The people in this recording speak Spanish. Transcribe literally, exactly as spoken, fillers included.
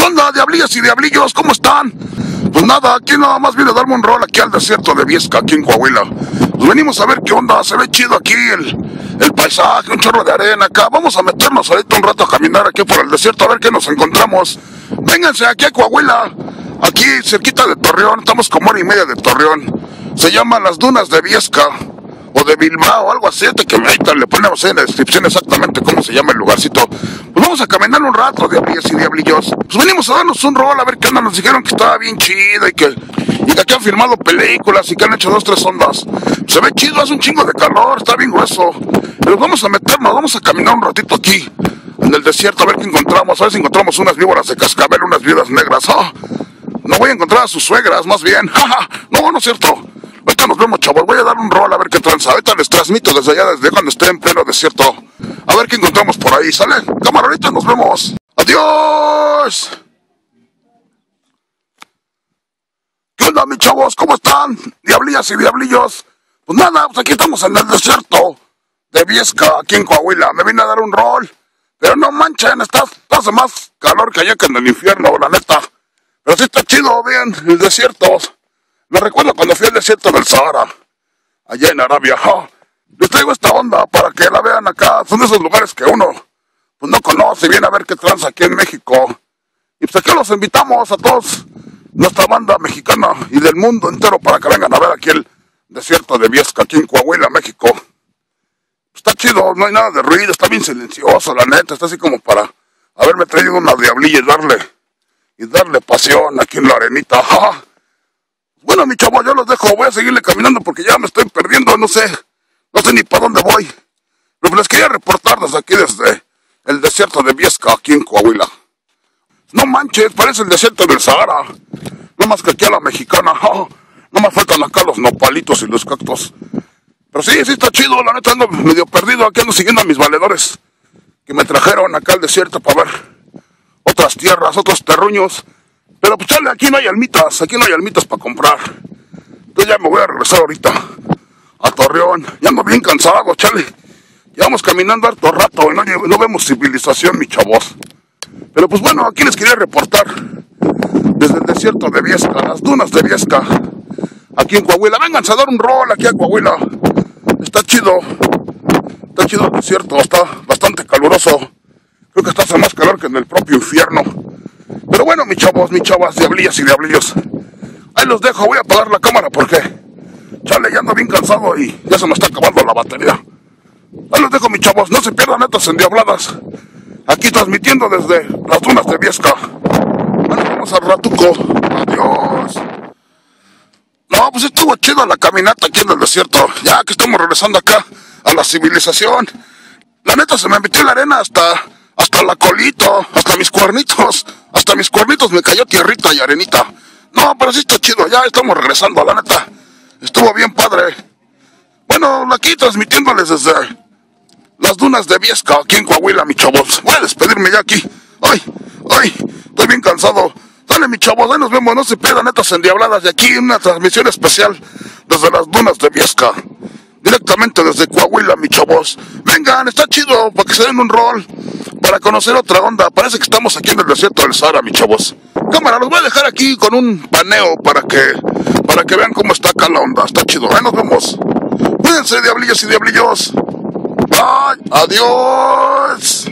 ¿Qué onda, diablillas y diablillos? ¿Cómo están? Pues nada, aquí nada más vine a darme un rol aquí al desierto de Viesca, aquí en Coahuila. Pues venimos a ver qué onda, se ve chido aquí el, el paisaje, un chorro de arena acá. Vamos a meternos ahorita un rato a caminar aquí por el desierto a ver qué nos encontramos. Vénganse aquí a Coahuila, aquí cerquita de Torreón, estamos como hora y media de Torreón. Se llaman las dunas de Viesca, o de Bilbao, algo así, que ahorita le ponemos en la descripción exactamente cómo se llama el lugarcito. Pues vamos a caminar un rato, diablillas y diablillos. Pues venimos a darnos un rol, a ver qué onda. Nos dijeron que estaba bien chido y que, y que aquí han filmado películas y que han hecho dos, tres ondas. Se ve chido, hace un chingo de calor, está bien grueso. Pero vamos a meternos, vamos a caminar un ratito aquí, en el desierto, a ver qué encontramos. A ver si encontramos unas víboras de cascabel, unas viudas negras. Oh, no voy a encontrar a sus suegras, más bien. No, no es cierto. Ahorita nos vemos, chavos. Voy a dar un rol a ver qué tranza. Ahorita les transmito desde allá, desde cuando esté en pleno desierto. A ver qué encontramos por ahí, ¿sale? Cámara, ahorita nos vemos. ¡Adiós! ¿Qué onda, mis chavos? ¿Cómo están? Diablillas y diablillos. Pues nada, pues aquí estamos en el desierto de Viesca, aquí en Coahuila. Me vine a dar un rol. Pero no manchen, está, hace más calor que allá que en el infierno, la neta. Pero sí está chido, bien, el desierto. Me recuerdo cuando fui al desierto del Sahara, allá en Arabia. Oh, les traigo esta onda para que la vean acá. Son de esos lugares que uno pues no conoce y viene a ver qué tranza aquí en México. Y pues aquí los invitamos a todos, nuestra banda mexicana y del mundo entero, para que vengan a ver aquí el desierto de Viesca, aquí en Coahuila, México. Está chido, no hay nada de ruido, está bien silencioso, la neta. Está así como para haberme traído una diablilla y darle, y darle pasión aquí en la arenita. Oh. Bueno, mi chavo, yo los dejo, voy a seguirle caminando porque ya me estoy perdiendo, no sé, no sé ni para dónde voy. Pero les quería reportar desde aquí, desde el desierto de Viesca, aquí en Coahuila. No manches, parece el desierto del Sahara, no más que aquí a la mexicana. Oh, no me faltan acá los nopalitos y los cactus. Pero sí, sí está chido, la neta ando medio perdido, aquí ando siguiendo a mis valedores que me trajeron acá al desierto para ver otras tierras, otros terruños. Pero pues chale, aquí no hay almitas, aquí no hay almitas para comprar. Entonces ya me voy a regresar ahorita a Torreón. Ya ando bien cansado, chale. Llevamos caminando harto rato y no, no vemos civilización, mis chavos. Pero pues bueno, aquí les quería reportar desde el desierto de Viesca, las dunas de Viesca, aquí en Coahuila. Vénganse a dar un rol aquí a Coahuila. Está chido, está chido el desierto, está bastante caluroso. Creo que está hace más calor que en el propio infierno. Pero bueno, mis chavos, mis chavas, diablillas y diablillos, ahí los dejo, voy a apagar la cámara porque chale, ya ando bien cansado y ya se me está acabando la batería. Ahí los dejo, mis chavos, no se pierdan estas endiabladas, aquí transmitiendo desde las dunas de Viesca. Nos vemos al ratuco, adiós. No, pues estuvo chido la caminata aquí en el desierto, ya que estamos regresando acá a la civilización. La neta se me metió la arena hasta... hasta la colita, hasta mis cuernitos, hasta mis cuernitos me cayó tierrita y arenita. No, pero sí está chido, ya estamos regresando, la neta. Estuvo bien padre. Bueno, aquí transmitiéndoles desde las dunas de Viesca, aquí en Coahuila, mis chavos. Voy a despedirme ya aquí. Ay, ay, estoy bien cansado. Dale, mis chavos, ahí nos vemos, no se pierdan estas endiabladas de aquí, una transmisión especial desde las dunas de Viesca. Directamente desde Coahuila, mis chavos. Vengan, está chido para que se den un rol, para conocer otra onda. Parece que estamos aquí en el desierto del Sahara, mis chavos. Cámara, los voy a dejar aquí con un paneo para que para que vean cómo está acá la onda. Está chido, ahí nos vemos. Cuídense, diablillas y diablillos. Bye, adiós.